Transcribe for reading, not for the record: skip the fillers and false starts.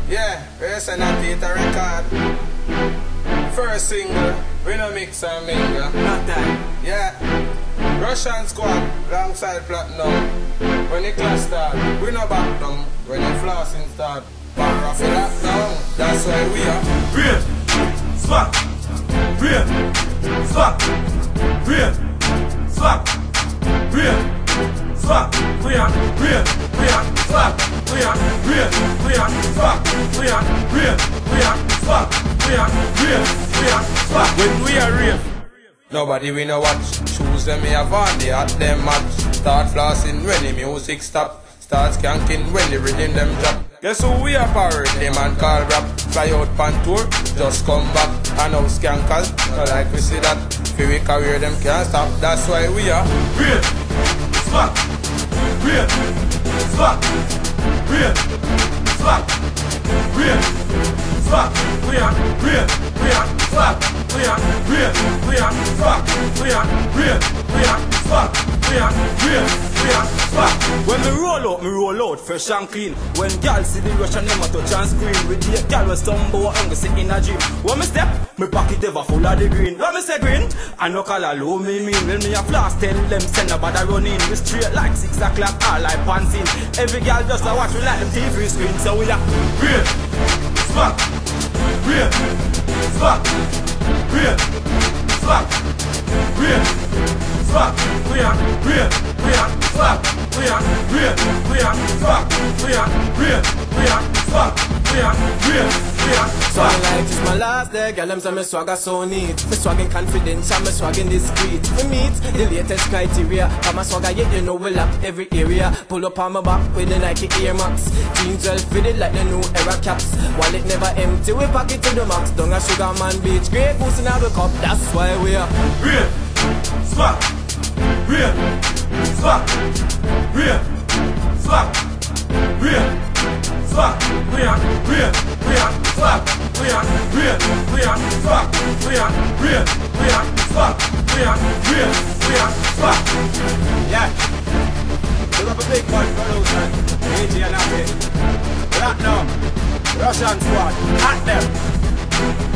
Yeah, Russain and Peter record. First single, we no mix and mingle. Not that. Yeah, Russain Squad alongside Platnum. When the class start, we no back down. When the flossing start, bar off it lock down. That's why we are Rave Swag, Rave Swag, Rave Swag, Rave Swag. We are Rave Swag. We are Rave Swag. We are Rave Swag. We are Rave Swag. when we are rave. Nobody we no watch. Choose them me have on, they at them match. Start flossing when the music stop. Start skanking when the rhythm them drop. Guess who we are parade? The man call rap. Fly out pan tour, just come back. And now skankers, not like we see that. Fi we career them can't stop. That's why we are Rave Swag, Rave Swag, Rave Swag, Rave Swag. We are Rave Swag. We are Rave Swag. We are Rave Swag. We are Rave Swag. When me roll out fresh and clean. When gal see the rush and them a touch and scream. With the gal was stumble and we sit in a gym. When me step, me pocket ever full of the green. When me say green, I no call a low me mean. When me a floss tell them send a bother run in. We straight like 6 o'clock all like panting. Every gal just a watch me like them TV screen. So we are Rave Swag, Rave Swag, Rave Swag, Rave Swag. We are Rave Swag. We are Rave Swag. We are Rave Swag. We are Rave So Swag. like it's my last day, girl, them say me swagger so neat. Me swagging confidential, me swagging discreet. We meet the latest criteria. I'm a swagger, yeah, you know we lock every area. Pull up on my back with the Nike Air Max. Jeans well fitted like the new era caps. Wallet never empty, we pack it to the max. Down a Sugar Man Beach, great boost in our cup. That's why we are Rave Swag, Rave Swag, Rave Swag, Rave Swag. We are Rave Swag. We are Rave Swag. We are Rave Swag. We are Rave Swag. yeah. Pull up a big one for those man. AJ and Happy. Platnum, Russain Squad, at them.